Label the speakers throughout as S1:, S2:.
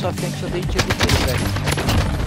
S1: sua frente, eu dei tiro de tiro, velho.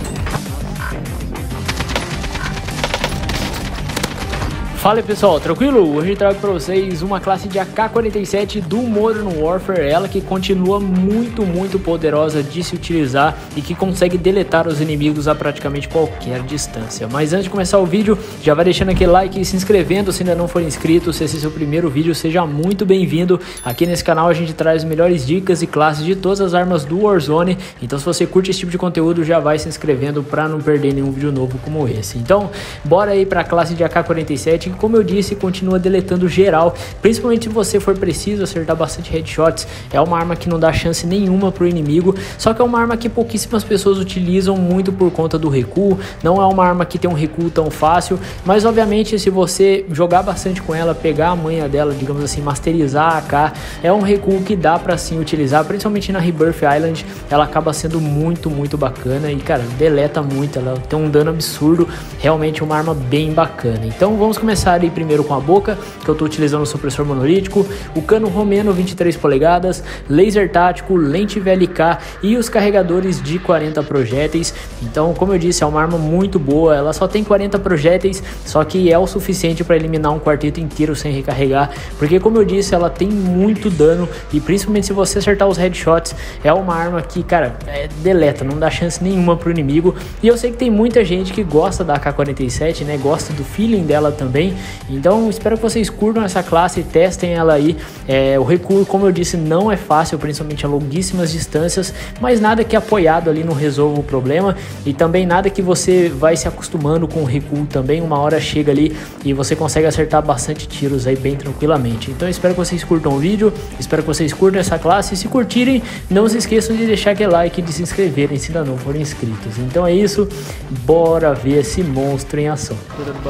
S2: Fala aí, pessoal, tranquilo? Hoje eu trago pra vocês uma classe de AK-47 do Modern Warfare, ela que continua muito poderosa de se utilizar e que consegue deletar os inimigos a praticamente qualquer distância. Mas antes de começar o vídeo, já vai deixando aquele like e se inscrevendo se ainda não for inscrito. Se esse é seu primeiro vídeo, seja muito bem-vindo. Aqui nesse canal a gente traz melhores dicas e classes de todas as armas do Warzone, então se você curte esse tipo de conteúdo, já vai se inscrevendo pra não perder nenhum vídeo novo como esse. Então, bora aí pra classe de AK-47, que como eu disse, continua deletando geral, principalmente se você for preciso acertar bastante headshots. É uma arma que não dá chance nenhuma pro inimigo, só que é uma arma que pouquíssimas pessoas utilizam muito por conta do recuo. Não é uma arma que tem um recuo tão fácil, mas obviamente se você jogar bastante com ela, pegar a manha dela, digamos assim, masterizar a AK, é um recuo que dá pra sim utilizar, principalmente na Rebirth Island. Ela acaba sendo muito bacana e, cara, deleta muito, ela tem um dano absurdo, realmente uma arma bem bacana. Então vamos começar aí primeiro com a boca, que eu estou utilizando o supressor monolítico, o cano romeno 23 polegadas, laser tático, lente VLK e os carregadores de 40 projéteis. Então, como eu disse, é uma arma muito boa, ela só tem 40 projéteis, só que é o suficiente para eliminar um quarteto inteiro sem recarregar, porque como eu disse, ela tem muito dano e principalmente se você acertar os headshots, é uma arma que, cara, deleta, não dá chance nenhuma pro inimigo. E eu sei que tem muita gente que gosta da AK-47, né, gosta do feeling dela também. Então espero que vocês curtam essa classe e testem ela aí. O recuo, como eu disse, não é fácil, principalmente a longuíssimas distâncias, mas nada que apoiado ali não resolva o problema, e também nada que você vai se acostumando com o recuo também. Uma hora chega ali e você consegue acertar bastante tiros aí bem tranquilamente. Então espero que vocês curtam o vídeo, espero que vocês curtam essa classe, e se curtirem, não se esqueçam de deixar aquele like e de se inscreverem se ainda não forem inscritos. Então é isso, bora ver esse monstro em ação.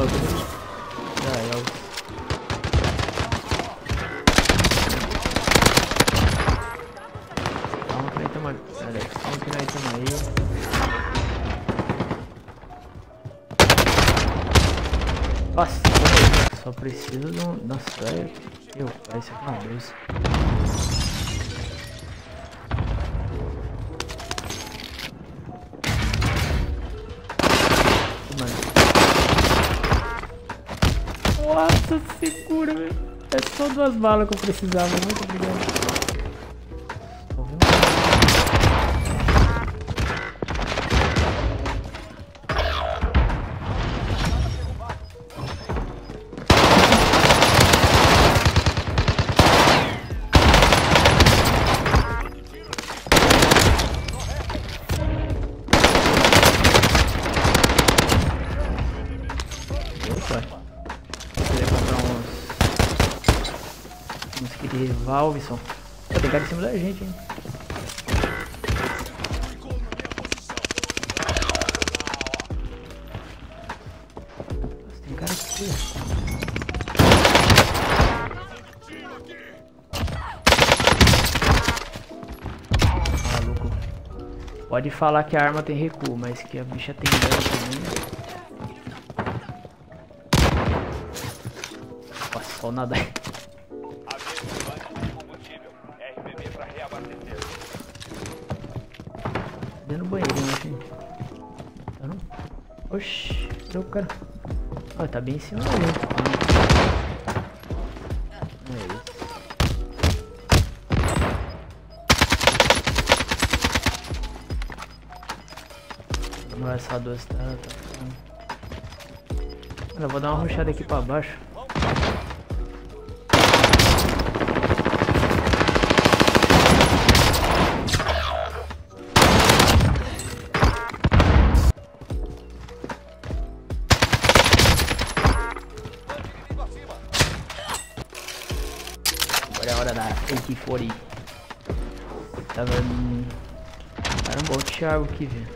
S2: Nossa, só preciso de um... Nossa, velho. Meu pai, isso é uma doce. Nossa, segura, velho. É só 2 balas que eu precisava. Muito obrigado. Valveson. Tem cara em cima da gente, hein? Nossa, tem cara aqui. Maluco. Pode falar que a arma tem recuo, mas que a bicha tem dano também. Nossa, só nada. Dentro do banheiro, né, assim. Tá não? Oxi, cadê o cara? Ó, tá bem em cima da gente. É isso. Vamos lá, essa 12 tá ficando. Mano, eu vou dar uma rushada aqui pra baixo. Agora é a hora da AK-40. Tava... Caramba, olha o Thiago aqui, velho.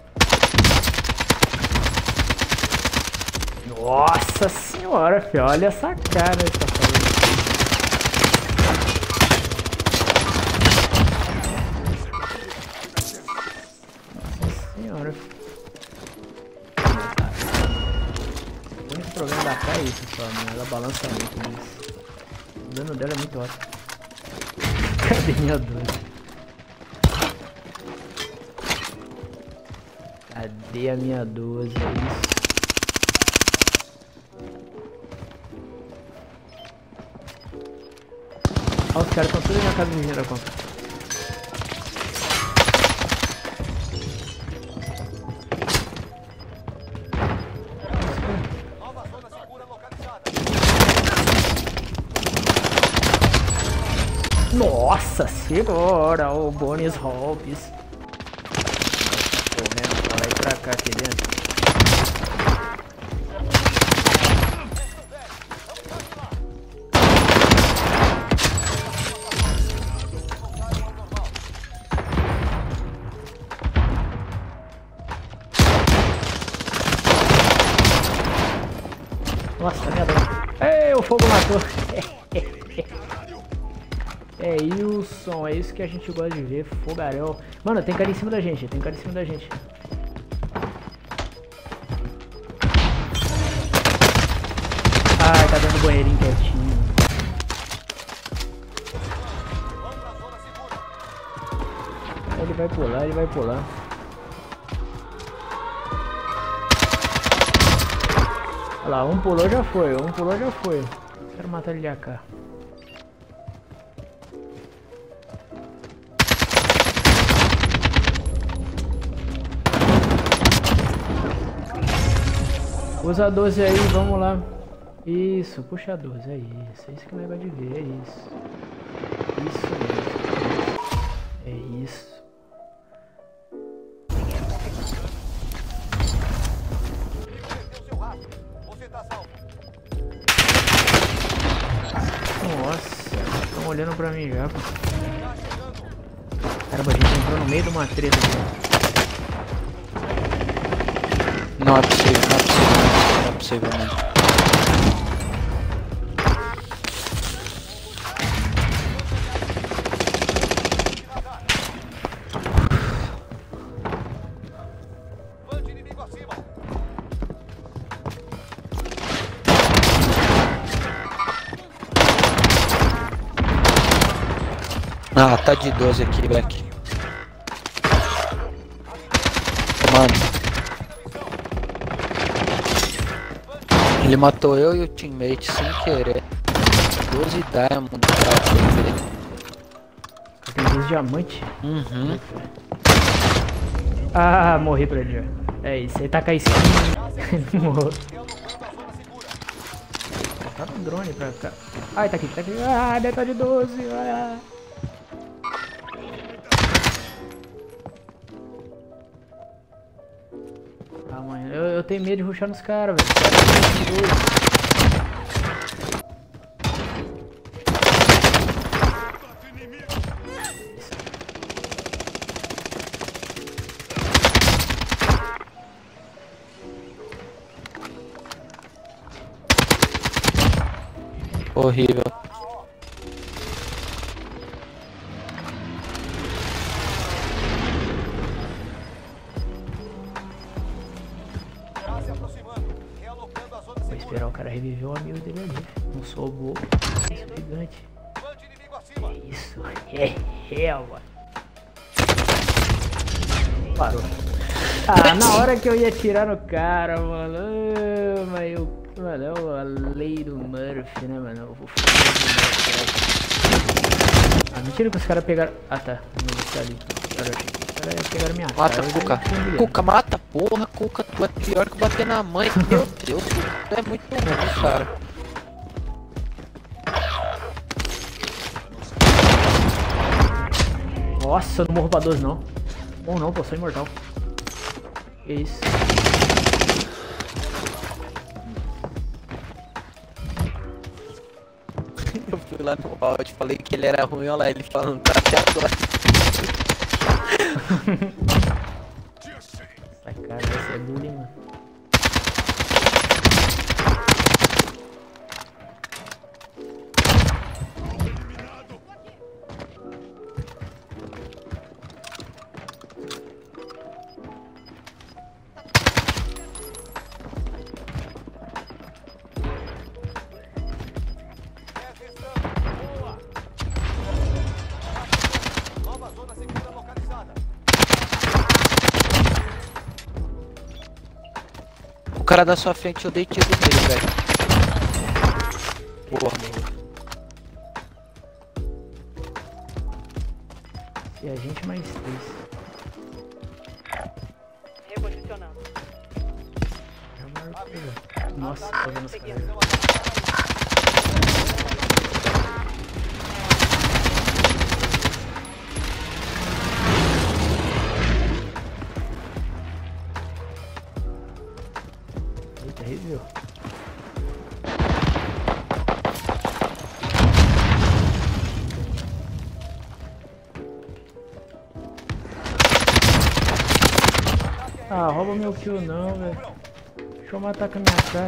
S2: Nossa senhora, filho. Olha essa cara que tá fazendo. Nossa senhora. O único problema da cara é isso só, né? Ela balança muito, mas o dano dela é muito alto. Cadê minha 12? Cadê a minha 12? É isso. Ó, os caras estão todos na casa de engenheiro da conta. Nossa senhora, o Bonis Hobbs. Correndo pra lá e pra cá aqui dentro. Nossa, minha dor. Ei, o fogo matou. É Wilson, é isso que a gente gosta de ver, fogaréu. Mano, tem cara em cima da gente, tem cara em cima da gente. Ai, tá dando banheirinho quietinho. Ele vai pular, ele vai pular. Olha lá, um pulou já foi, um pulou já foi. Quero matar ele de AK. Usa a 12 aí, vamos lá. Isso, puxa a 12, é isso. É isso que o negócio de ver, é isso. Isso mesmo. É isso. Nossa, estão olhando pra mim já. Caramba, a gente entrou no meio de uma treta aqui.
S1: Não é possível, não é possível, não é possível, mano. Ah, tá de 12 aqui, Beck. Mano. Ele matou eu e o teammate sem querer. 12 diamond pra ele.
S2: Tem 12 diamantes?
S1: Uhum.
S2: Ah, morri pra ele já. É isso, ele tá com a skin. Morreu. Tá um drone pra cá. Ai, tá aqui, tá aqui. Ah, deve de 12. Ah. Ah, mano, eu tenho medo de rushar nos caras, velho.
S1: Horrível.
S2: Vou esperar o cara reviver o amigo dele ali. Não sou bobo. Isso, gigante. É isso. Mano. Parou. Ah, na hora que eu ia atirar no cara, mano. Ah, mas eu. Mano, é a lei do Murphy, né, mano? Eu vou ah, mentira que os caras pegaram. Ah, tá. Não tá ali. Os caras pegaram minha
S1: Mata,
S2: cara.
S1: Cuca. Cuca, mata, porra, Cuca. Tu é pior que bater na mãe. Meu Deus, Cuca. Tu é muito ruim, cara.
S2: Nossa, eu não morro pra 12 não. Bom não, pô, sou imortal. Que isso?
S1: Eu fui lá no áudio, falei que ele era ruim, olha lá, ele falando tá até agora.
S2: Essa cara vai ser bullying, mano.
S1: cara da sua frente, eu dei tiro nele, velho. Boa,
S2: E a gente mais 3.
S3: Reposicionando.
S2: Nossa, tô vendo os caras. Eita, review. Ah, rouba meu kill não, velho. Deixa eu matar com a minha cara.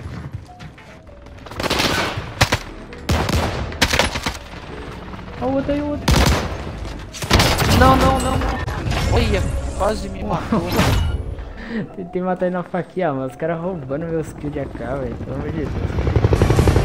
S2: Ó, o outro aí, o outro.
S1: Não. Olha, quase me matou.
S2: Tentei matar ele na faquinha, mas os caras roubando meus kills de AK, velho. Pelo amor de Deus.